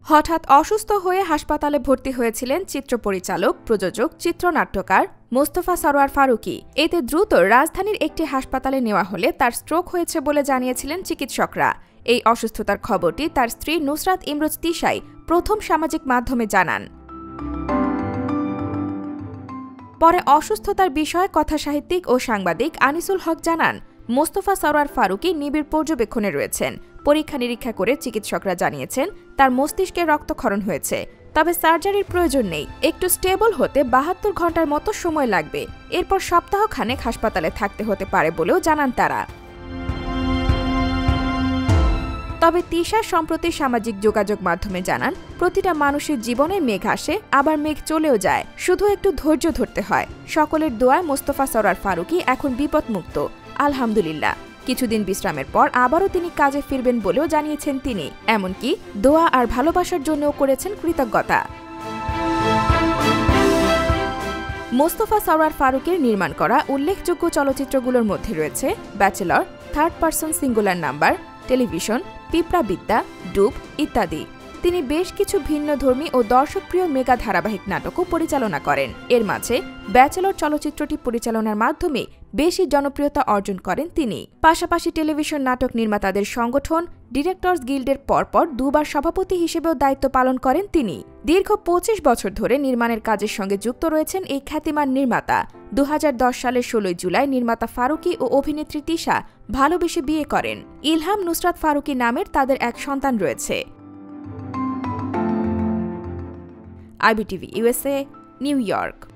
হঠাৎ অসুস্থ হয়ে হাসপাতালে ভর্তি হয়েছিলেন চিত্রপরিচালক, প্রযোজক, চিত্রনাট্যকার মুস্তাফা সরোয়ার ফারুকী। এতে দ্রুত রাজধানীর একটি হাসপাতালে নেওয়া হলে তার স্ট্রোক হয়েছে বলে জানিয়েছিলেন চিকিৎসকরা। এই অসুস্থতার খবরটি তার স্ত্রী নুসরাত ইমরোজ তিশাই প্রথম সামাজিক মাধ্যমে জানান। পরে অসুস্থতার বিষয়ে কথাসাহিত্যিক ও সাংবাদিক আনিসুল হক জানান, মুস্তাফা সরোয়ার ফারুকী নিবিড় পর্যবেক্ষণে রয়েছেন। পরীক্ষা নিরীক্ষা করে চিকিৎসকরা জানিয়েছেন তার মস্তিষ্কে রক্তক্ষরণ হয়েছে, তবে সার্জারির প্রয়োজন নেই। একটু স্টেবল হতে ৭২ ঘন্টার মতো সময় লাগবে। এরপর সপ্তাহখানেক হাসপাতালে থাকতে হতে পারে বলেও জানান তারা। তবে তিশা সম্প্রতি সামাজিক যোগাযোগ মাধ্যমে জানান, প্রতিটা মানুষের জীবনে মেঘ আসে, আবার মেঘ চলেও যায়, শুধু একটু ধৈর্য ধরতে হয়। সকলের দোয়ায় মুস্তাফা সরোয়ার ফারুকী এখন বিপদমুক্ত, আলহামদুলিল্লাহ। কিছুদিন বিশ্রামের পর আবারও তিনি কাজে ফিরবেন বলেও জানিয়েছেন তিনি। এমনকি দোয়া আর ভালোবাসার জন্যও করেছেন কৃতজ্ঞতা। মুস্তাফা সরোয়ার ফারুকীর নির্মাণ করা উল্লেখযোগ্য চলচ্চিত্রগুলোর মধ্যে রয়েছে bachelor, third person singular number, television, Pipra Bidya, ডুব ইত্যাদি। তিনি বেশ কিছু ভিন্নধর্মী ও দর্শকপ্রিয় মেগা ধারাবাহিক নাটকও পরিচালনা করেন। এর মাঝে ব্যাচেলর চলচ্চিত্রটি পরিচালনার মাধ্যমে বেশি জনপ্রিয়তা অর্জন করেন তিনি। পাশাপাশি টেলিভিশন নাটক নির্মাতাদের সংগঠন ডিরেক্টরস গিল্ডের পরপর দুবার সভাপতি হিসেবেও দায়িত্ব পালন করেন তিনি। দীর্ঘ ২৫ বছর ধরে নির্মাণের কাজের সঙ্গে যুক্ত রয়েছেন এই খ্যাতিমান নির্মাতা। ২০১০ সালের ১৬ জুলাই নির্মাতা ফারুকী ও অভিনেত্রী তিশা ভালোবেসে বিয়ে করেন। ইলহাম নুসরাত ফারুকী নামের তাদের এক সন্তান রয়েছে। IBTV USA, New York।